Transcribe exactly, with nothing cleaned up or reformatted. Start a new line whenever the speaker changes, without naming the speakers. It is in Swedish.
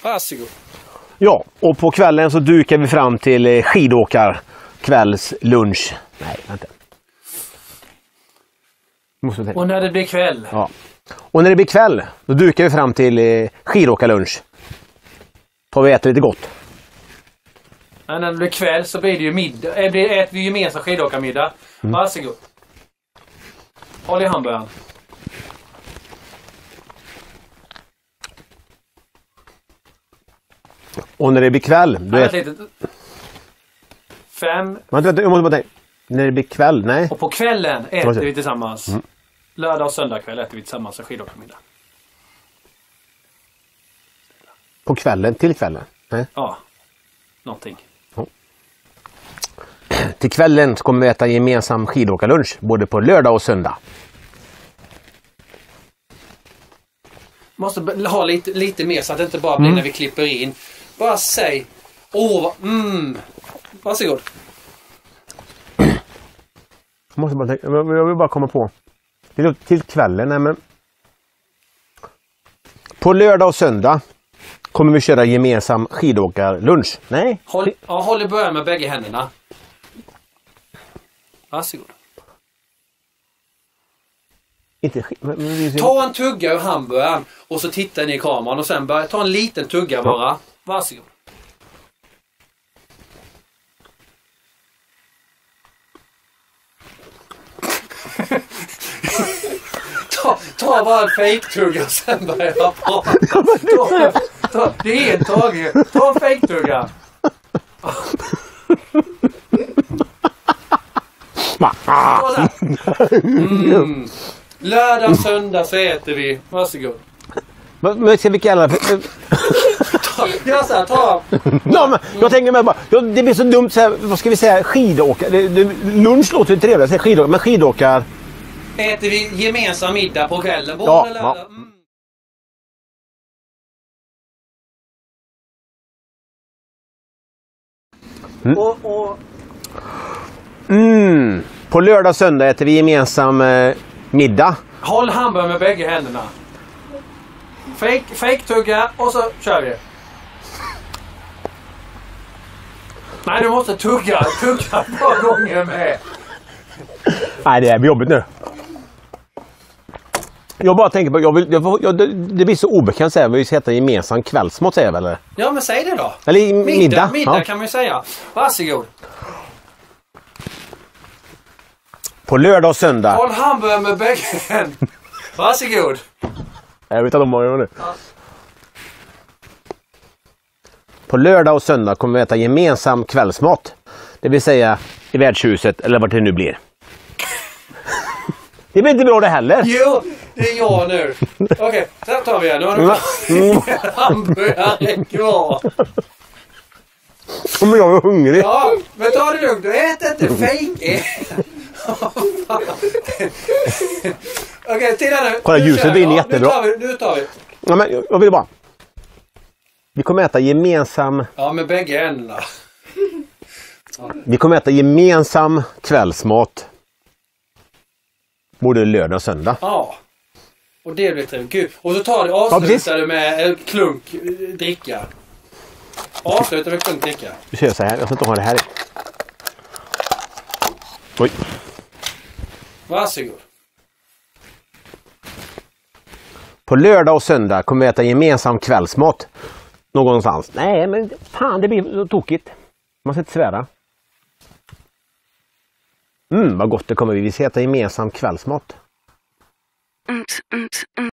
Varsågod.
Ja, och på kvällen så dukar vi fram till skidåkar kvällslunch. Nej, vänta. Måste
och när det blir kväll.
Ja. Och när det blir kväll, då dukar vi fram till skidåkarlunch. Får vi äta lite gott.
Men när det blir kväll så blir det ju middag. Äh, blir, äter vi gemensam skidåkarmiddag. Mm. Varsågod. Håll i hamburgaren.
Och när det blir kväll... Du vet...
Litet... Fem...
Vänta, vänta, jag måste bara tänka. När det blir kväll, nej.
Och på kvällen äter vi tillsammans.
Mm.
Lördag och söndag kväll äter vi tillsammans en skidåkarmiddag.
På kvällen, till kvällen? Nej.
Ja, någonting.
Ja. Till kvällen så kommer vi äta gemensam skidåkarlunch. Både på lördag och söndag.
Måste ha lite, lite mer så att det inte bara blir mm. när vi klipper in. Bara säg. Åh, mm. Varsågod.
Jag måste bara tänka, jag vill bara komma på. Till, till kvällen, nej men. På lördag och söndag kommer vi köra gemensam skidåkarlunch. Nej.
Håll, ja, håll i början med bägge händerna. Varsågod.
Inte, men, men,
ta en tugga ur hamburgaren och så tittar ni i kameran och sen börja ta en liten tugga bara. Ja. Varsågod. ta, ta bara en fake-tugga och sen börja prata. Ta, ta, det är en tag. Ta en fake-tugga. Mm. Lördag, söndag så äter vi. Varsågod.
Men ska vi kalla för...
Ja, så här, ta...
Ja, men, jag tänker mig bara... Ja, det blir så dumt så här, vad ska vi säga? Skidåkar. Det, det, lunch låter ju trevligt. Säga skidåkar, men skidåkar...
Äter vi gemensam middag på kvällen? Både
ja,
lördag.
ja.
Mm.
Mm.
Och, och...
Mm. På lördag och söndag äter vi gemensam eh, middag.
Håll hamburgaren med bägge händerna. Fake, fake tugga och så kör vi. Nej, du måste tugga. Tugga ett par gånger med.
Nej, det är jobbigt nu. Jag bara tänker på, jag vill, jag, jag, det, det blir så obekant att säga, vi ska äta gemensam kvällsmat, säger jag väl?
Ja, men säg det då.
Eller middag.
Middag, middag
ja.
kan man ju säga. Varsågod.
På lördag och söndag.
Håll hamburgaren med bägge händer. Varsågod.
Jag vet att de har nu. Ja. På lördag och söndag kommer vi äta gemensam kvällsmat. Det vill säga i värdshuset eller vart det nu blir. Det blir inte bra det heller.
Jo, det är jag nu. Okej, okay, så tar vi igen. Nu har du mm. hamburgare kvar.
Men jag är hungrig.
Ja, men ta det lugnt. Du äter inte fake. Okej, okay, titta nu.
Kolla, ljuset blir ja, jättebra.
Nu tar vi. Nu tar vi.
Ja, men jag vill bara. Vi kommer äta gemensam...
Ja, med bägge händerna.
Vi kommer äta gemensam kvällsmat. Både lördag och söndag.
Ja. Och det blir trevligt. Gud. Och så tar du avslutar du med en klunk dricka. Avslutar med klunk dricka.
Vi kör så här. Jag ska inte ha det här i. Oj.
Varsågod.
På lördag och söndag kommer vi äta gemensam kvällsmat. Någonstans. Nej, men fan, det blir så tokigt. Man ska inte svära. Mm, vad gott det kommer vi. Vi ska äta gemensam kvällsmat.